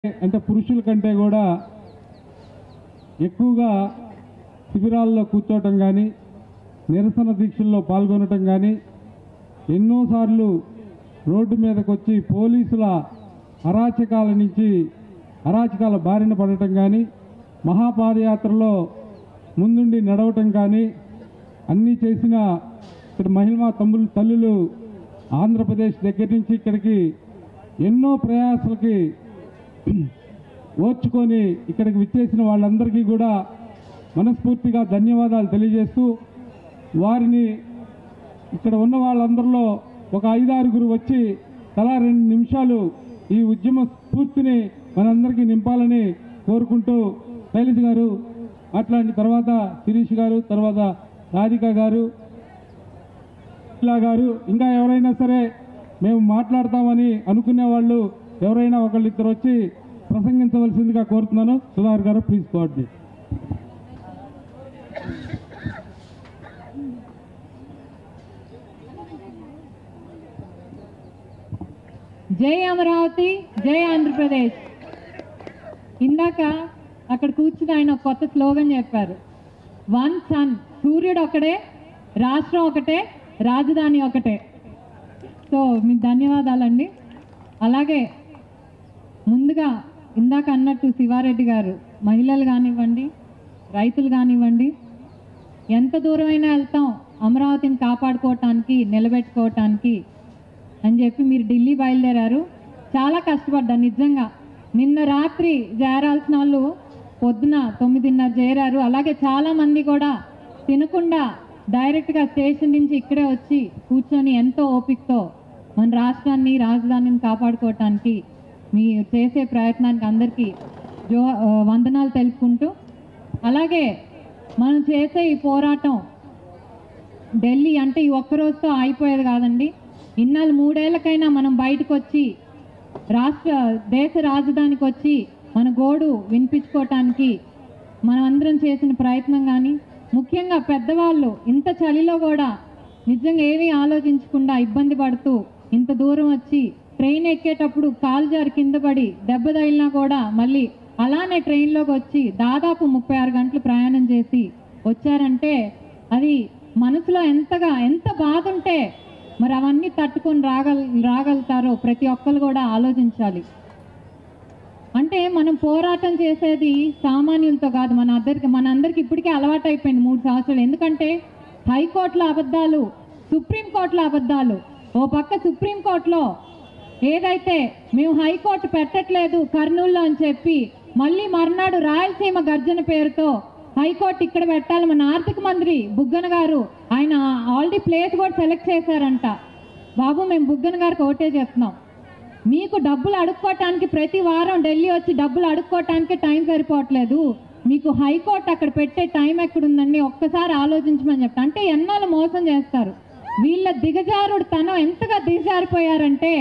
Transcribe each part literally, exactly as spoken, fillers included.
అంటే పురుషుల కంటే కూడా ఎక్కువగా శిబిరాల్లో కూర్చోవటం కానీ నిరసన దీక్షల్లో పాల్గొనటం కానీ ఎన్నోసార్లు రోడ్డు మీదకి వచ్చి పోలీసుల అరాచకాల నుంచి అరాచకాల బారిన పడటం కానీ మహాపాదయాత్రలో ముందుండి నడవటం కానీ అన్నీ చేసిన ఇక్కడ మహిళా తమ్ముళ్ళు తల్లులు ఆంధ్రప్రదేశ్ దగ్గర నుంచి ఇక్కడికి ఎన్నో ప్రయాసాలకి ఓర్చుకొని ఇక్కడికి విచ్చేసిన వాళ్ళందరికీ కూడా మనస్ఫూర్తిగా ధన్యవాదాలు తెలియజేస్తూ వారిని ఇక్కడ ఉన్న వాళ్ళందరిలో ఒక ఐదారుగురు వచ్చి తలా రెండు నిమిషాలు ఈ ఉద్యమ స్ఫూర్తిని మనందరికీ నింపాలని కోరుకుంటూ శైలజ గారు అట్లాంటి తర్వాత శిరీష్ గారు తర్వాత రాధిక గారు ఇలా గారు ఇంకా ఎవరైనా సరే మేము మాట్లాడతామని అనుకునే వాళ్ళు ఎవరైనా ఒకళ్ళిద్దరు వచ్చి ప్రసంగించవలసిందిగా కోరుతున్నాను. సుధాకర్ గారు ప్లీజ్ కోఆర్డినేట్. జై అమరావతి, జై ఆంధ్రప్రదేశ్. ఇందాక అక్కడ కూర్చుని ఆయన ఒక కొత్త స్లోగన్ చెప్పారు, వన్ సన్. సూర్యుడు ఒకటే, రాష్ట్రం ఒకటే, రాజధాని ఒకటే. సో మీకు ధన్యవాదాలండి. అలాగే ముందుగా ఇందాక అన్నట్టు శివారెడ్డి గారు మహిళలు కానివ్వండి, రైతులు కానివ్వండి, ఎంత దూరమైనా వెళ్తాం అమరావతిని కాపాడుకోవటానికి, నిలబెట్టుకోవటానికి అని చెప్పి మీరు ఢిల్లీ బయలుదేరారు. చాలా కష్టపడ్డారు నిజంగా. నిన్న రాత్రి చేరాల్సిన వాళ్ళు పొద్దున తొమ్మిదిన్నర చేరారు. అలాగే చాలామంది కూడా తినకుండా డైరెక్ట్గా స్టేషన్ నుంచి ఇక్కడే వచ్చి కూర్చొని ఎంతో ఓపికతో మన రాష్ట్రాన్ని, రాజధానిని కాపాడుకోవటానికి మీరు చేసే ప్రయత్నానికి అందరికీ జో వందనాలు తెలుపుకుంటూ, అలాగే మనం చేసే ఈ పోరాటం ఢిల్లీ అంటే ఈ ఒక్కరోజుతో అయిపోయేది కాదండి. ఇన్నాళ్ళు మూడేళ్లకైనా మనం బయటకు వచ్చి రాష్ట్ర దేశ రాజధానికి వచ్చి మన గోడు వినిపించుకోవటానికి మనం అందరం చేసిన ప్రయత్నం కానీ, ముఖ్యంగా పెద్దవాళ్ళు ఇంత చలిలో కూడా నిజంగా ఏమీ ఆలోచించకుండా ఇబ్బంది పడుతూ ఇంత దూరం వచ్చి ట్రైన్ ఎక్కేటప్పుడు కాలు జారి కింద పడి దెబ్బ తగిలినా కూడా మళ్ళీ అలానే ట్రైన్లోకి వచ్చి దాదాపు ముప్పై ఆరు గంటలు ప్రయాణం చేసి వచ్చారంటే అది మనసులో ఎంతగా ఎంత బాధ ఉంటే మరి అవన్నీ తట్టుకొని రాగల రాగలుగుతారో ప్రతి ఒక్కరు కూడా ఆలోచించాలి. అంటే మనం పోరాటం చేసేది సామాన్యులతో కాదు, మన అందరికి మన అందరికి ఇప్పటికే అలవాటు అయిపోయింది మూడు సంవత్సరాలు. ఎందుకంటే హైకోర్టుల అబద్ధాలు, సుప్రీంకోర్టుల అబద్ధాలు. ఓ పక్క సుప్రీంకోర్టులో ఏదైతే మేము హైకోర్టు పెట్టట్లేదు కర్నూలులో అని చెప్పి మళ్ళీ మర్నాడు రాయలసీమ గర్జన పేరుతో హైకోర్టు ఇక్కడ పెట్టాలి. మన ఆర్థిక మంత్రి బుగ్గన గారు ఆయన ఆల్రెడీ ప్లేస్ కూడా సెలెక్ట్ చేశారంట. బాబు మేము బుగ్గన గారికి ఒకటే చెప్తున్నాం, మీకు డబ్బులు అడుక్కోవటానికి ప్రతి వారం ఢిల్లీ వచ్చి డబ్బులు అడుక్కోవటానికి టైం సరిపోవట్లేదు, మీకు హైకోర్టు అక్కడ పెట్టే టైం ఎక్కడుందండి ఒక్కసారి ఆలోచించమని చెప్తా. అంటే ఎన్నాళ్ళు మోసం చేస్తారు వీళ్ళ దిగజారుడు తనం ఎంతగా దిగజారిపోయారంటే,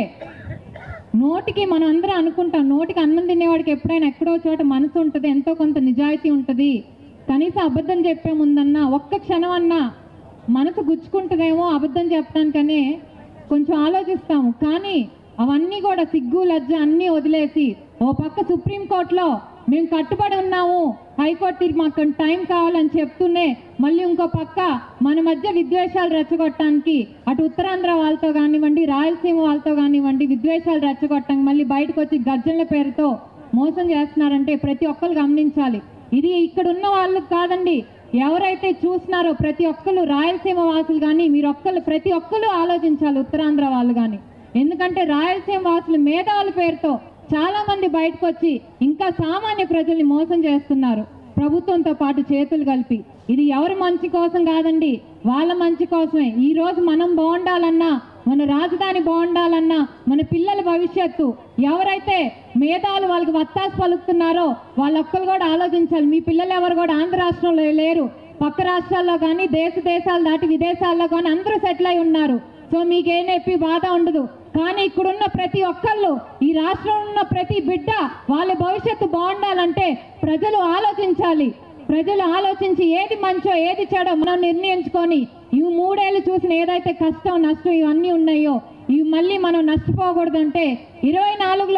నోటికి మనం అందరం అనుకుంటాం నోటికి అన్నం తినేవాడికి ఎప్పుడైనా ఎక్కడో చోట మనసు ఉంటుంది, ఎంతో కొంత నిజాయితీ ఉంటుంది, కనీసం అబద్ధం చెప్పే ముందన్నా ఒక్క క్షణం అన్నా మనసు గుచ్చుకుంటుందేమో అబద్ధం చెప్పడానికనే కొంచెం ఆలోచిస్తాము. కానీ అవన్నీ కూడా సిగ్గు లజ్జ అన్నీ వదిలేసి ఓ పక్క సుప్రీంకోర్టులో మేము కట్టుబడి ఉన్నాము, హైకోర్టు మాకు టైం కావాలని చెప్తూనే మళ్ళీ ఇంకో పక్క మన మధ్య విద్వేషాలు రెచ్చగొట్టడానికి అటు ఉత్తరాంధ్ర వాళ్ళతో కానివ్వండి, రాయలసీమ వాళ్ళతో కానివ్వండి విద్వేషాలు రెచ్చగొట్టడానికి మళ్ళీ బయటకు వచ్చి గర్జనల పేరుతో మోసం చేస్తున్నారంటే ప్రతి ఒక్కరు గమనించాలి. ఇది ఇక్కడ ఉన్న వాళ్ళకి కాదండి, ఎవరైతే చూస్తున్నారో ప్రతి ఒక్కరు రాయలసీమ వాసులు కానీ మీరు ఒక్కరు ప్రతి ఒక్కరు ఆలోచించాలి, ఉత్తరాంధ్ర వాళ్ళు కానీ. ఎందుకంటే రాయలసీమ వాసులు మేధావుల పేరుతో చాలా మంది బయటకు వచ్చి ఇంకా సామాన్య ప్రజల్ని మోసం చేస్తున్నారు ప్రభుత్వంతో పాటు చేతులు కలిపి. ఇది ఎవరి మంచి కోసం కాదండి, వాళ్ళ మంచి కోసమే. ఈ రోజు మనం బాగుండాలన్నా, మన రాజధాని బాగుండాలన్నా, మన పిల్లల భవిష్యత్తు ఎవరైతే మేధావులు వాళ్ళకి వత్తాసు పలుకుతున్నారో వాళ్ళొక్కరు కూడా ఆలోచించాలి. మీ పిల్లలు ఎవరు కూడా ఆంధ్ర రాష్ట్రంలో లేరు, పక్క రాష్ట్రాల్లో కానీ దేశ దేశాలు దాటి విదేశాల్లో కానీ అందరూ సెటిల్ అయి ఉన్నారు. సో మీకే నొప్పి బాధ ఉండదు. కానీ ఇక్కడున్న ప్రతి ఒక్కళ్ళు, ఈ రాష్ట్రంలో ఉన్న ప్రతి బిడ్డ వాళ్ళ భవిష్యత్తు బాగుండాలంటే ప్రజలు ఆలోచించాలి. ప్రజలు ఆలోచించి ఏది మంచో ఏది చెడో మనం నిర్ణయించుకొని ఈ మూడేళ్ళు చూసిన ఏదైతే కష్టం నష్టం ఇవన్నీ ఉన్నాయో ఇవి మళ్ళీ మనం నష్టపోకూడదంటే ఇరవై నాలుగులో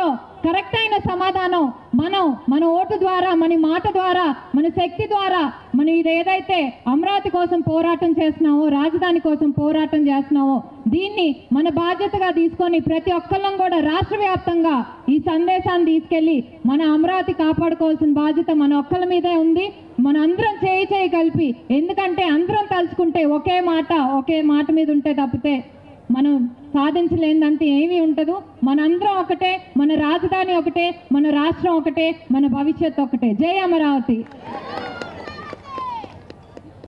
కరెక్ట్ అయిన సమాధానం మనం మన ఓటు ద్వారా, మన మాట ద్వారా, మన శక్తి ద్వారా మనం ఇదేదైతే అమరావతి కోసం పోరాటం చేస్తున్నామో, రాజధాని కోసం పోరాటం చేస్తున్నామో దీన్ని మన బాధ్యతగా తీసుకొని ప్రతి ఒక్కళ్ళం కూడా రాష్ట్ర వ్యాప్తంగా ఈ సందేశాన్ని తీసుకెళ్లి మన అమరావతి కాపాడుకోవాల్సిన బాధ్యత మన ఒక్కళ్ళ మీదే ఉంది. మన అందరం చేయి చేయి కలిపి, ఎందుకంటే అందరం తలుచుకుంటే ఒకే మాట ఒకే మాట మీద ఉంటే తప్పితే మనం సాధించలేదంటే ఏమీ ఉండదు. మనందరం ఒకటే, మన రాజధాని ఒకటే, మన రాష్ట్రం ఒకటే, మన భవిష్యత్తు ఒకటే. జై అమరావతి.